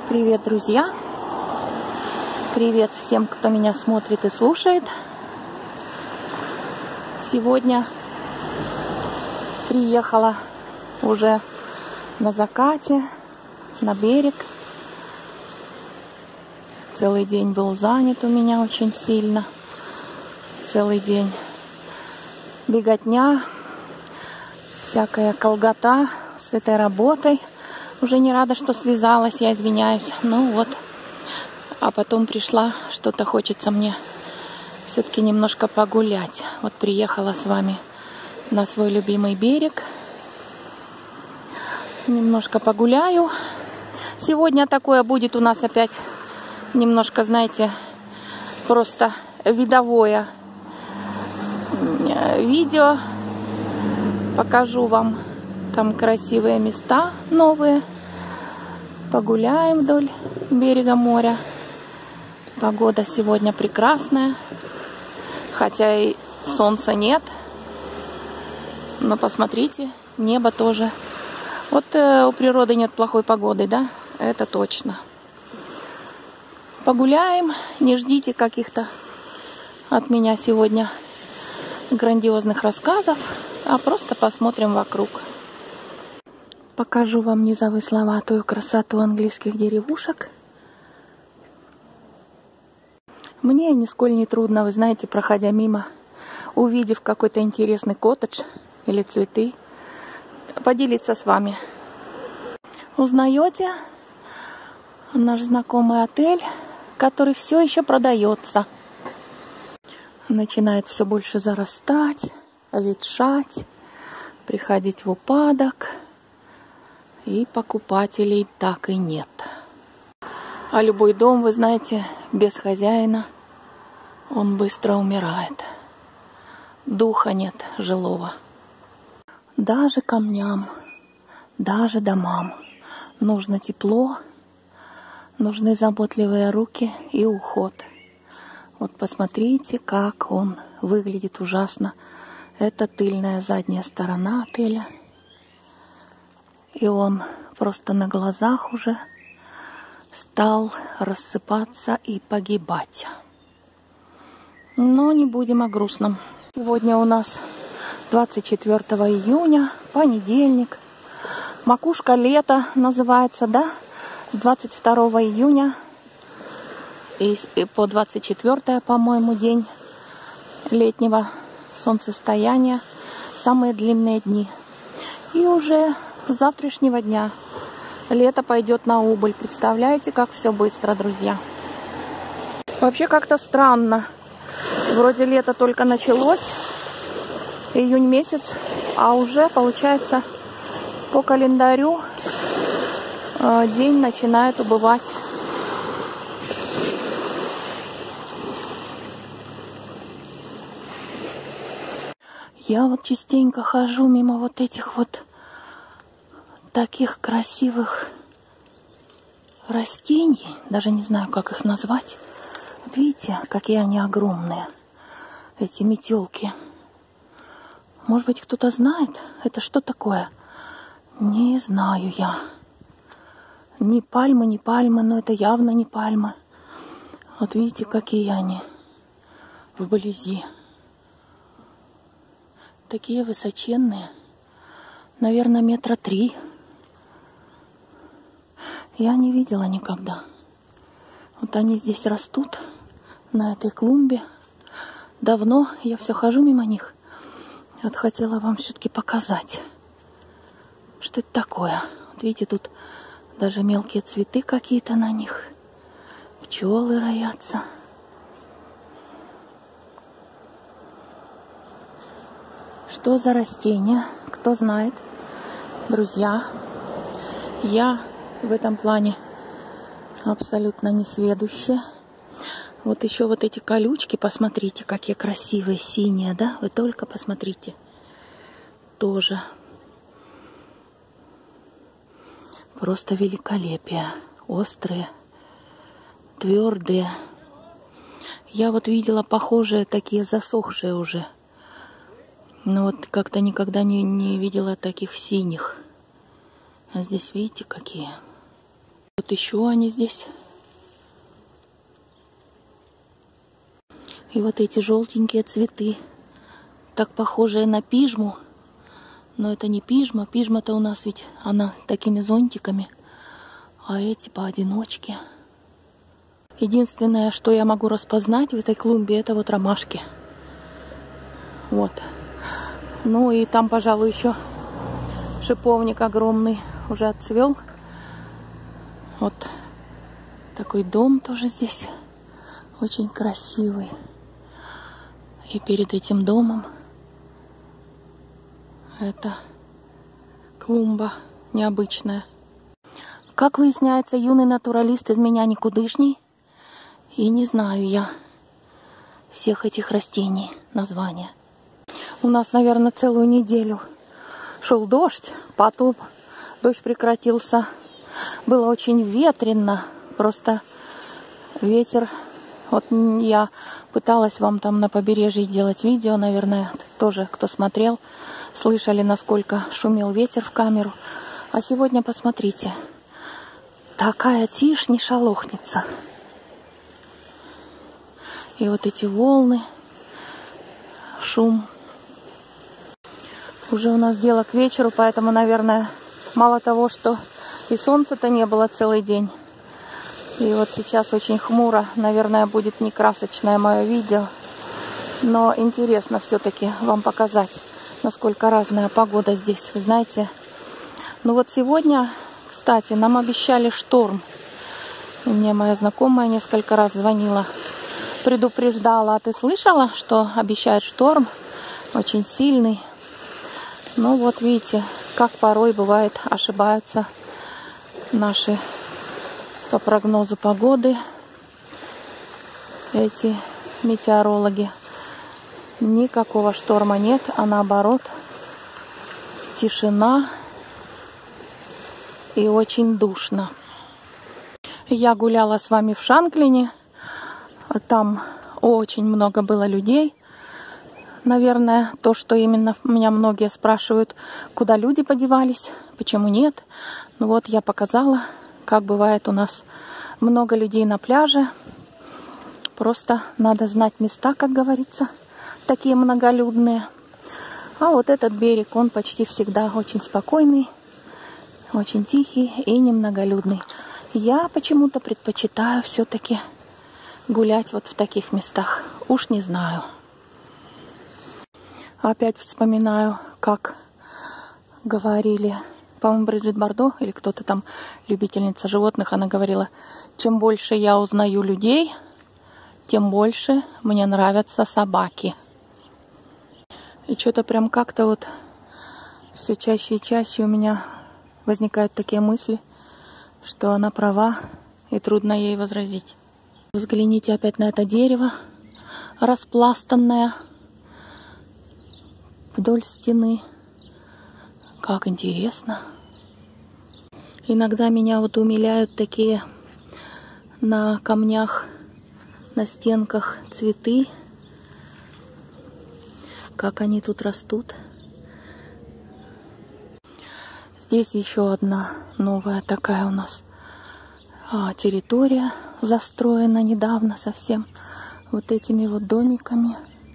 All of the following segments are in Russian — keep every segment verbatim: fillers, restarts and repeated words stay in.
Привет, друзья! Привет всем, кто меня смотрит и слушает. Сегодня приехала уже на закате, на берег. Целый день был занят у меня очень сильно. Целый день беготня, всякая колгота с этой работой. Уже не рада, что связалась, я извиняюсь. Ну вот, а потом пришла, что-то хочется мне все-таки немножко погулять. Вот приехала с вами на свой любимый берег. Немножко погуляю. Сегодня такое будет у нас опять немножко, знаете, просто видовое видео. Покажу вам там красивые места новые. Погуляем вдоль берега моря. Погода сегодня прекрасная. Хотя и солнца нет. Но посмотрите, небо тоже. Вот э, у природы нет плохой погоды, да? Это точно. Погуляем. Не ждите каких-то от меня сегодня грандиозных рассказов. А просто посмотрим вокруг. Покажу вам незавысловатую красоту английских деревушек. Мне нисколько не трудно, вы знаете, проходя мимо, увидев какой-то интересный коттедж или цветы, поделиться с вами. Узнаете наш знакомый отель, который все еще продается. Начинает все больше зарастать, ветшать, приходить в упадок. И покупателей так и нет. А любой дом, вы знаете, без хозяина, он быстро умирает. Духа нет жилого. Даже камням, даже домам нужно тепло, нужны заботливые руки и уход. Вот посмотрите, как он выглядит ужасно. Это тыльная задняя сторона отеля. И он просто на глазах уже стал рассыпаться и погибать. Но не будем о грустном. Сегодня у нас двадцать четвёртого июня, понедельник. Макушка лета называется, да? С двадцать второго июня и по двадцать четвёртое, по-моему, день летнего солнцестояния. Самые длинные дни. И уже с завтрашнего дня лето пойдет на убыль. Представляете, как все быстро, друзья. Вообще как-то странно. Вроде лето только началось, июнь месяц, а уже, получается, по календарю э, день начинает убывать. Я вот частенько хожу мимо вот этих вот таких красивых растений, даже не знаю, как их назвать. Вот видите, какие они огромные, эти метелки. Может быть, кто-то знает, это что такое? Не знаю я. Не пальмы, не пальмы, но это явно не пальмы. Вот видите, какие они вблизи. Такие высоченные. Наверное, метра три. Я не видела никогда. Вот они здесь растут, на этой клумбе. Давно я все хожу мимо них. Вот хотела вам все-таки показать, что это такое. Вот видите, тут даже мелкие цветы какие-то на них. Пчелы роятся. Что за растения? Кто знает? Друзья, я в этом плане абсолютно несведущая. Вот еще вот эти колючки, посмотрите, какие красивые, синие, да? Вы только посмотрите. Тоже. Просто великолепие. Острые, твердые. Я вот видела похожие, такие засохшие уже. Но вот как-то никогда не, не видела таких синих. А здесь видите, какие? Вот еще они здесь. И вот эти желтенькие цветы, так похожие на пижму. Но это не пижма. Пижма-то у нас ведь она такими зонтиками. А эти поодиночке. Единственное, что я могу распознать в этой клумбе, это вот ромашки. Вот. Ну и там, пожалуй, еще шиповник огромный уже отцвел. Вот такой дом тоже здесь очень красивый. И перед этим домом это клумба необычная. Как выясняется, юный натуралист из меня никудышний. И не знаю я всех этих растений, названия. У нас, наверное, целую неделю шел дождь, потом дождь прекратился. Было очень ветрено, просто ветер. Вот я пыталась вам там на побережье делать видео, наверное, тоже, кто смотрел, слышали, насколько шумел ветер в камеру. А сегодня посмотрите, такая тишь не шалохнется. И вот эти волны, шум. Уже у нас дело к вечеру, поэтому, наверное, мало того, что и солнца-то не было целый день. И вот сейчас очень хмуро, наверное, будет не красочное мое видео. Но интересно все-таки вам показать, насколько разная погода здесь. Вы знаете, ну вот сегодня, кстати, нам обещали шторм. И мне моя знакомая несколько раз звонила, предупреждала. А ты слышала, что обещают шторм? Очень сильный. Ну вот видите, как порой бывает, ошибаются наши по прогнозу погоды эти метеорологи. Никакого шторма нет, а наоборот тишина и очень душно. Я гуляла с вами в Шанклине, там очень много было людей. Наверное, то, что именно меня многие спрашивают, куда люди подевались, почему нет. Ну вот я показала, как бывает у нас много людей на пляже. Просто надо знать места, как говорится, такие многолюдные. А вот этот берег, он почти всегда очень спокойный, очень тихий и немноголюдный. Я почему-то предпочитаю все-таки гулять вот в таких местах. Уж не знаю. Опять вспоминаю, как говорили, по-моему, Бриджит Бардо или кто-то там, любительница животных, она говорила, чем больше я узнаю людей, тем больше мне нравятся собаки. И что-то прям как-то вот все чаще и чаще у меня возникают такие мысли, что она права и трудно ей возразить. Взгляните опять на это дерево, распластанное вдоль стены. Как интересно. Иногда меня вот умиляют такие на камнях, на стенках цветы. Как они тут растут. Здесь еще одна новая такая у нас а, территория, застроена недавно совсем вот этими вот домиками.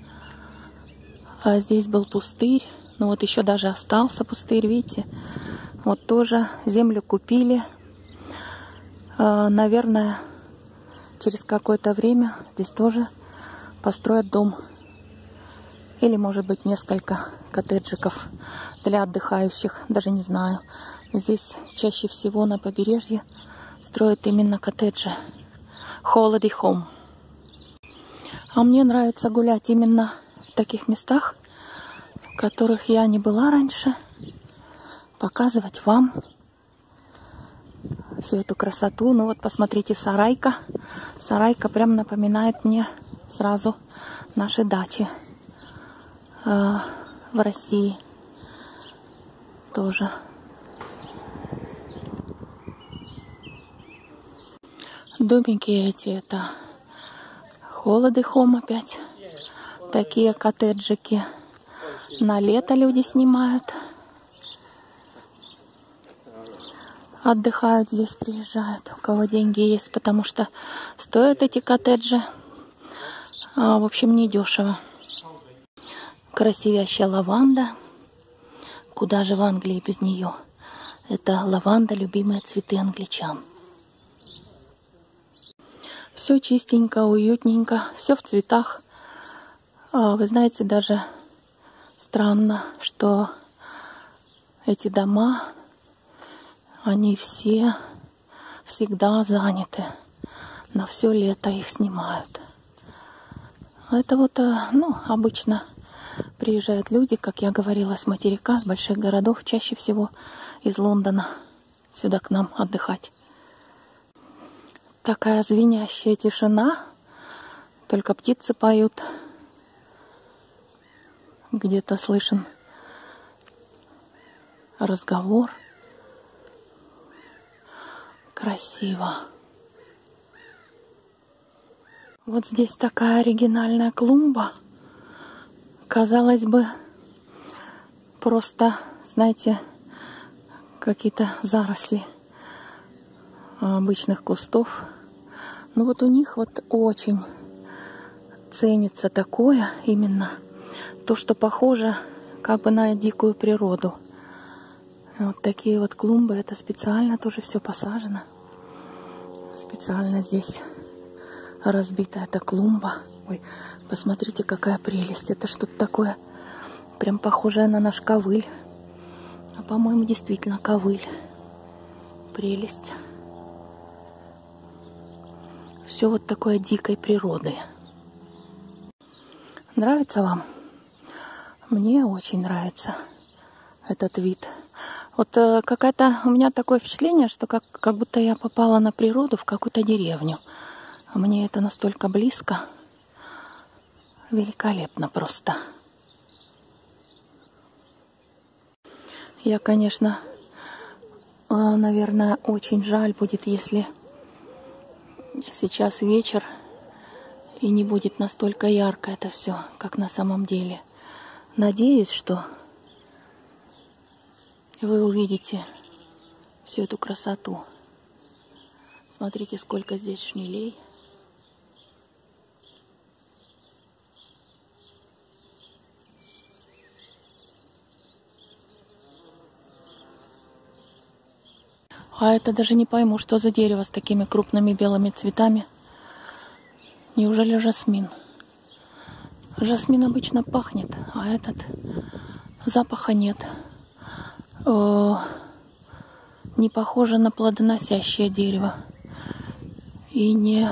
А здесь был пустырь. Ну вот еще даже остался пустырь, видите. Вот тоже землю купили. А, наверное, через какое-то время здесь тоже построят дом. Или, может быть, несколько коттеджиков для отдыхающих. Даже не знаю. Но здесь чаще всего на побережье строят именно коттеджи. Holiday home. А мне нравится гулять именно в таких местах, в которых я не была раньше. Показывать вам всю эту красоту. Ну вот посмотрите, сарайка. Сарайка прям напоминает мне сразу наши дачи э, в России. Тоже. Домики эти, это Holiday home опять. Такие коттеджики. На лето люди снимают. отдыхают здесь, приезжают, у кого деньги есть, потому что стоят эти коттеджи, а, в общем, недешево. Красивящая лаванда. Куда же в Англии без нее? Это лаванда, любимые цветы англичан. Все чистенько, уютненько, все в цветах. А, вы знаете, даже странно, что эти дома, они все всегда заняты. На все лето их снимают. Это вот, ну, обычно приезжают люди, как я говорила, с материка, с больших городов, чаще всего из Лондона, сюда к нам отдыхать. Такая звенящая тишина, только птицы поют. Где-то слышен разговор. Красиво. Вот здесь такая оригинальная клумба. Казалось бы, просто, знаете, какие-то заросли обычных кустов. Но вот у них вот очень ценится такое именно, то, что похоже как бы на дикую природу. Вот такие вот клумбы, это специально тоже все посажено. Специально здесь разбита эта клумба. Ой, посмотрите, какая прелесть. Это что-то такое, прям похожее на наш ковыль. А, по-моему, действительно ковыль. Прелесть. Все вот такое дикой природы. Нравится вам? Мне очень нравится этот вид. Вот э, какая-то у меня такое впечатление, что как, как будто я попала на природу в какую-то деревню. Мне это настолько близко. Великолепно просто. Я, конечно, э, наверное, очень жаль будет, если сейчас вечер и не будет настолько ярко это все, как на самом деле. Надеюсь, что вы увидите всю эту красоту. Смотрите, сколько здесь шмелей. А это даже не пойму, что за дерево с такими крупными белыми цветами. Неужели жасмин? Жасмин обычно пахнет, а этот запаха нет. О, не похоже на плодоносящее дерево. И не...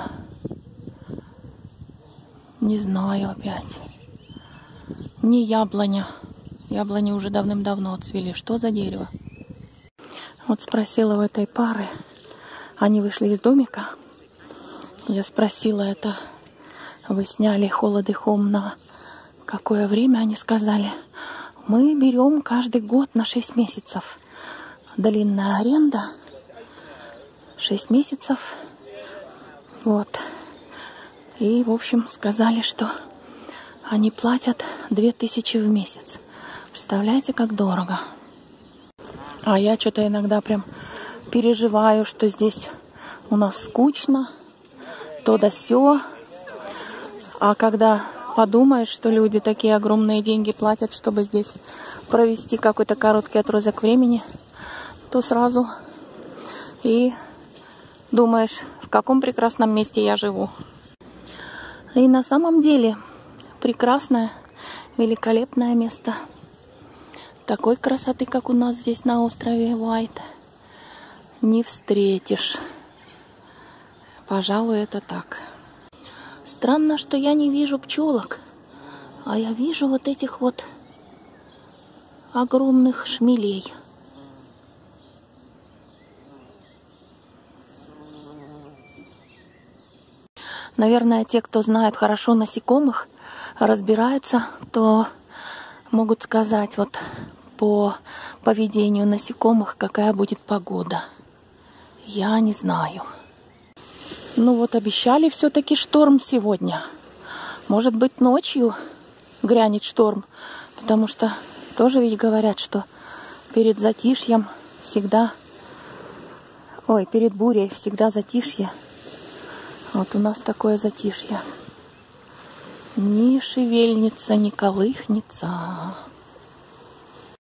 Не знаю опять. Не яблоня. Яблони уже давным-давно отцвели. Что за дерево? Вот спросила у этой пары. Они вышли из домика. Я спросила это... Вы сняли холод и хом на какое время? Они сказали, мы берем каждый год на шесть месяцев. Длинная аренда. шесть месяцев. Вот. И, в общем, сказали, что они платят две тысячи в месяц. Представляете, как дорого. А я что-то иногда прям переживаю, что здесь у нас скучно. То да сё. А когда подумаешь, что люди такие огромные деньги платят, чтобы здесь провести какой-то короткий отрезок времени, то сразу и думаешь, в каком прекрасном месте я живу. И на самом деле прекрасное, великолепное место. Такой красоты, как у нас здесь на острове Уайт, не встретишь. Пожалуй, это так. Странно, что я не вижу пчелок, а я вижу вот этих вот огромных шмелей. Наверное, те, кто знает хорошо насекомых, разбираются, то могут сказать вот по поведению насекомых, какая будет погода. Я не знаю. Ну вот обещали все-таки шторм сегодня. Может быть, ночью грянет шторм, потому что тоже ведь говорят, что перед затишьем всегда Ой, перед бурей всегда затишье. Вот у нас такое затишье. Не шевельнется, не колыхнется.